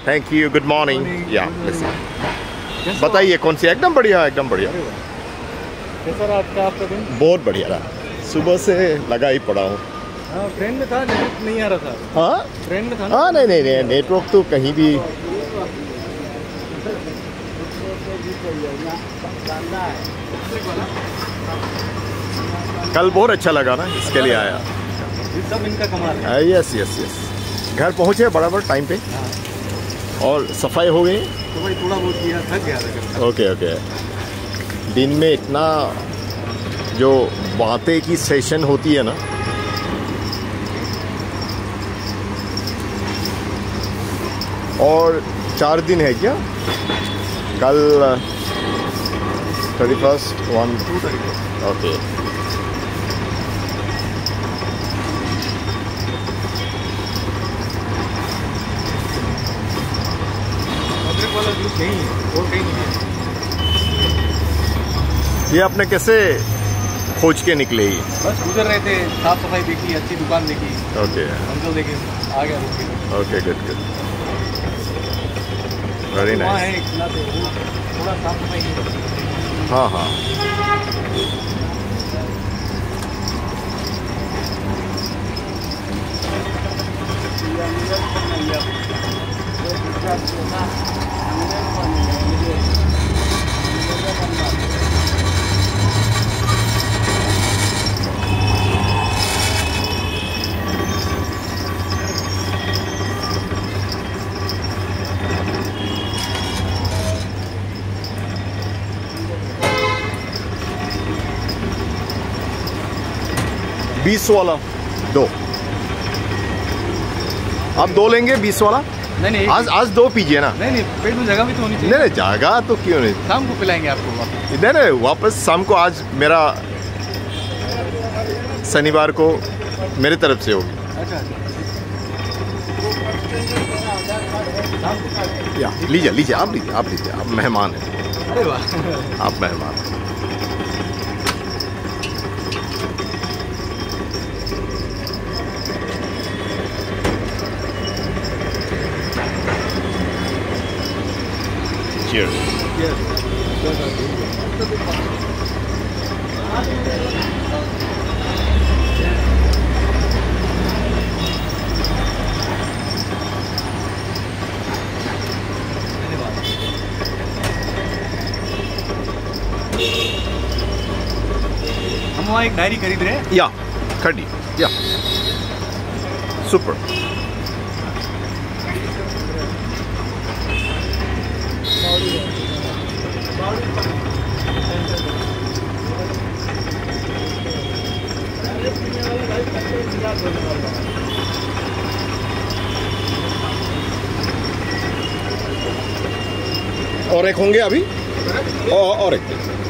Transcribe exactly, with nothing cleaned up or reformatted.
Thank you, good morning. या बताइए कौन सी? एकदम बढ़िया, एकदम बढ़िया। कैसा रहा आपका आपका दिन? बहुत बढ़िया रहा, सुबह से लगा ही पड़ा हूँ। हाँ, ट्रेन में था, नेटवर्क नहीं आ रहा था। हाँ ट्रेन में था ना? हाँ, नहीं नहीं नहीं, नेटवर्क तो कहीं भी। कल बहुत अच्छा लगा ना, इसके लिए आया। सब इनका कमाल है। यस यस यस, घर पहुँचे बराबर टाइम पे। हाँ। और सफाई हो गई तो भाई थोड़ा बहुत किया, थक गया था। Okay okay. दिन में इतना जो बातें की सेशन होती है ना, और चार दिन है क्या? कल थर्टी फर्स्ट वन ओके। वाला जूस नहीं है, और कहीं नहीं है। ये आपने कैसे खोज के निकले? ही बस गुजर रहे थे, साफ सफाई देखी, अच्छी दुकान देखी, ओके अंकल देखे, आ गया रुक के। ओके, गुड गुड, वेरी वहाँ है नाइस। एक खिला, तो वो थोड़ा साफ सफाई नहीं करती। हाँ हाँ, बीस वाला दो। आप दो लेंगे बीस वाला? नहीं नहीं, आज आज दो पीजिए ना। नहीं नहीं, पेट में जगह भी तो होनी चाहिए। नहीं नहीं, जगह तो क्यों नहीं, शाम को पिलाएंगे आपको वापस। नहीं नहीं, वापस शाम को। आज मेरा शनिवार को मेरे तरफ से होगी। अच्छा या लीजिए लीजिए, आप लीजिए, आप लीजिए, आप मेहमान हैं। अरे वाह, आप मेहमान हैं। Cheers. हम वहाँ एक डायरी खरीद रहे हैं। या खड़ी, या सुपर। और एक होंगे अभी, और, और एक